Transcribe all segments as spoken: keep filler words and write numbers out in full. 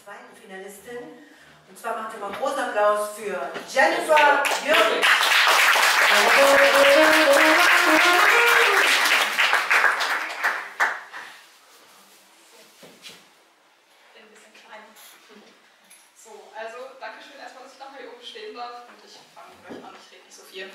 zweiten Finalistin. Und zwar macht ihr mal einen großen Applaus für Jennifer Jürgens. So, also danke schön erstmal, dass ich nachher hier oben stehen darf und ich fange gleich an, ich rede nicht so viel.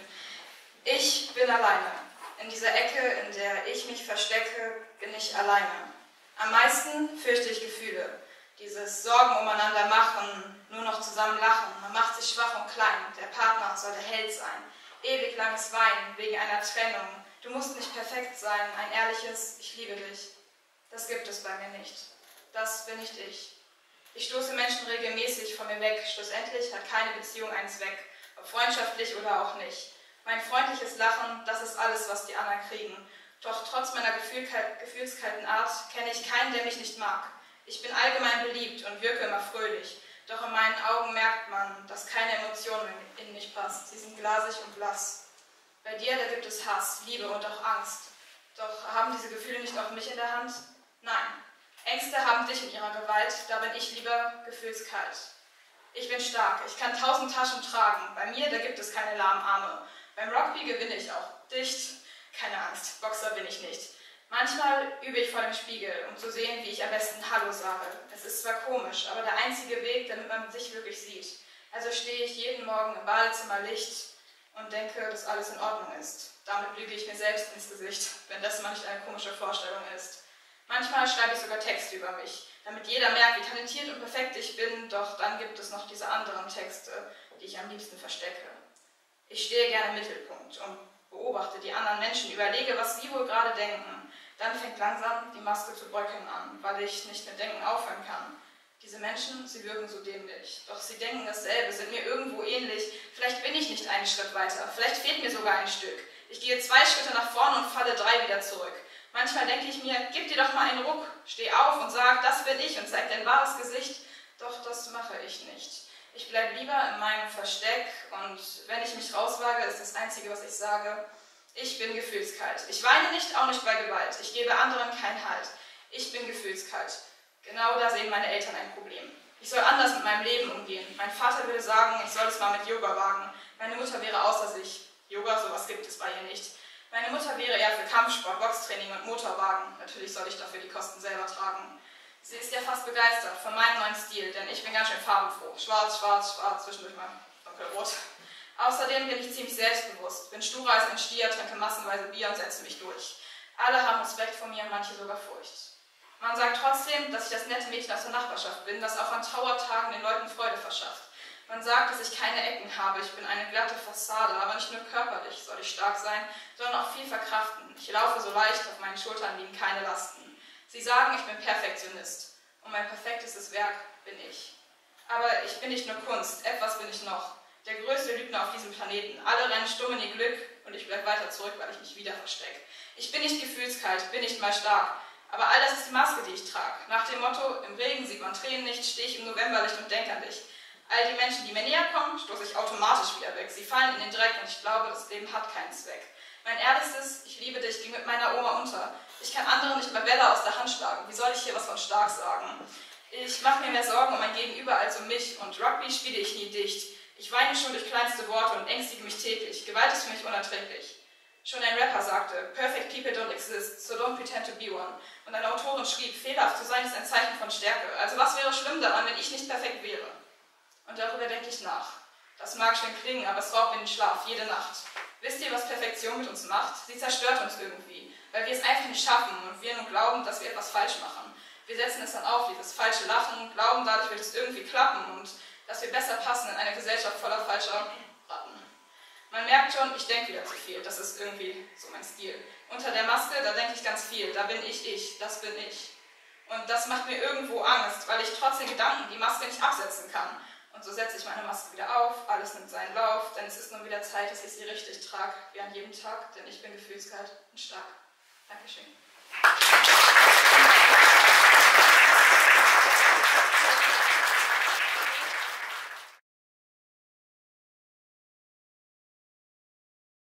Ich bin alleine. In dieser Ecke, in der ich mich verstecke, bin ich alleine. Am meisten fürchte ich Gefühle. Dieses Sorgen umeinander machen, nur noch zusammen lachen. Man macht sich schwach und klein, der Partner soll der Held sein. Ewig langes Weinen wegen einer Trennung. Du musst nicht perfekt sein, ein ehrliches Ich liebe dich. Das gibt es bei mir nicht. Das bin nicht ich. Ich stoße Menschen regelmäßig von mir weg. Schlussendlich hat keine Beziehung einen Zweck, ob freundschaftlich oder auch nicht. Mein freundliches Lachen, das ist alles, was die anderen kriegen. Doch trotz meiner gefühlskalten Art kenne ich keinen, der mich nicht mag. Ich bin allgemein beliebt und wirke immer fröhlich. Doch in meinen Augen merkt man, dass keine Emotion in mich passt. Sie sind glasig und blass. Bei dir, da gibt es Hass, Liebe und auch Angst. Doch haben diese Gefühle nicht auch mich in der Hand? Nein. Ängste haben dich in ihrer Gewalt, da bin ich lieber gefühlskalt. Ich bin stark, ich kann tausend Taschen tragen. Bei mir, da gibt es keine lahmen Arme. Beim Rugby gewinne ich auch dicht. Keine Angst, Boxer bin ich nicht. Manchmal übe ich vor dem Spiegel, um zu sehen, wie ich am besten Hallo sage. Es ist zwar komisch, aber der einzige Weg, damit man sich wirklich sieht. Also stehe ich jeden Morgen im Badezimmer Licht und denke, dass alles in Ordnung ist. Damit lüge ich mir selbst ins Gesicht, wenn das mal nicht eine komische Vorstellung ist. Manchmal schreibe ich sogar Texte über mich, damit jeder merkt, wie talentiert und perfekt ich bin, doch dann gibt es noch diese anderen Texte, die ich am liebsten verstecke. Ich stehe gerne im Mittelpunkt und beobachte die anderen Menschen, überlege, was sie wohl gerade denken. Dann fängt langsam die Maske zu bröckeln an, weil ich nicht mit Denken aufhören kann. Diese Menschen, sie wirken so dämlich, doch sie denken dasselbe, sind mir irgendwo ähnlich. Vielleicht bin ich nicht einen Schritt weiter, vielleicht fehlt mir sogar ein Stück. Ich gehe zwei Schritte nach vorne und falle drei wieder zurück. Manchmal denke ich mir, gib dir doch mal einen Ruck, steh auf und sag, das bin ich und zeig dein wahres Gesicht. Doch das mache ich nicht. Ich bleibe lieber in meinem Versteck und wenn ich mich rauswage, ist das Einzige, was ich sage, ich bin gefühlskalt. Ich weine nicht, auch nicht bei Gewalt. Ich gebe anderen keinen Halt. Ich bin gefühlskalt. Genau da sehen meine Eltern ein Problem. Ich soll anders mit meinem Leben umgehen. Mein Vater würde sagen, ich soll es mal mit Yoga wagen. Meine Mutter wäre außer sich. Yoga, sowas gibt es bei ihr nicht. Meine Mutter wäre eher für Kampfsport, Boxtraining und Motorwagen. Natürlich soll ich dafür die Kosten selber tragen. Sie ist ja fast begeistert von meinem neuen Stil, denn ich bin ganz schön farbenfroh. Schwarz, schwarz, schwarz, zwischendurch mal dunkelrot. Außerdem bin ich ziemlich selbstbewusst, bin sturer als ein Stier, trinke massenweise Bier und setze mich durch. Alle haben Respekt vor mir, manche sogar Furcht. Man sagt trotzdem, dass ich das nette Mädchen aus der Nachbarschaft bin, das auch an Trauertagen den Leuten Freude verschafft. Man sagt, dass ich keine Ecken habe, ich bin eine glatte Fassade, aber nicht nur körperlich soll ich stark sein, sondern auch viel verkraften. Ich laufe so leicht, auf meinen Schultern liegen keine Lasten. Sie sagen, ich bin Perfektionist und mein perfektestes Werk bin ich. Aber ich bin nicht nur Kunst, etwas bin ich noch. Der größte Lügner auf diesem Planeten. Alle rennen stumm in ihr Glück und ich bleibe weiter zurück, weil ich mich wieder verstecke. Ich bin nicht gefühlskalt, bin nicht mal stark. Aber all das ist die Maske, die ich trage. Nach dem Motto, im Regen sieht man Tränen nicht, stehe ich im Novemberlicht und denke an dich. All die Menschen, die mir näher kommen, stoße ich automatisch wieder weg. Sie fallen in den Dreck und ich glaube, das Leben hat keinen Zweck. Mein ehrlichstes, ich liebe dich, ging mit meiner Oma unter. Ich kann anderen nicht mehr Bälle aus der Hand schlagen. Wie soll ich hier was von stark sagen? Ich mache mir mehr Sorgen um mein Gegenüber als um mich und Rugby spiele ich nie dicht. Ich weine schon durch kleinste Worte und ängstige mich täglich. Gewalt ist für mich unerträglich. Schon ein Rapper sagte, perfect people don't exist, so don't pretend to be one. Und eine Autorin schrieb, fehlerhaft zu sein ist ein Zeichen von Stärke. Also was wäre schlimm daran, wenn ich nicht perfekt wäre? Und darüber denke ich nach. Das mag schön klingen, aber es raubt mir den Schlaf, jede Nacht. Wisst ihr, was Perfektion mit uns macht? Sie zerstört uns irgendwie, weil wir es einfach nicht schaffen und wir nun glauben, dass wir etwas falsch machen. Wir setzen es dann auf, dieses falsche Lachen, glauben, dadurch wird es irgendwie klappen und dass wir besser passen in eine Gesellschaft voller falscher Ratten. Man merkt schon, ich denke wieder zu viel, das ist irgendwie so mein Stil. Unter der Maske, da denke ich ganz viel, da bin ich ich, das bin ich. Und das macht mir irgendwo Angst, weil ich trotz den Gedanken die Maske nicht absetzen kann. Und so setze ich meine Maske wieder auf, alles nimmt seinen Lauf, denn es ist nun wieder Zeit, dass ich sie richtig trage, wie an jedem Tag, denn ich bin gefühlskalt und stark. Dankeschön.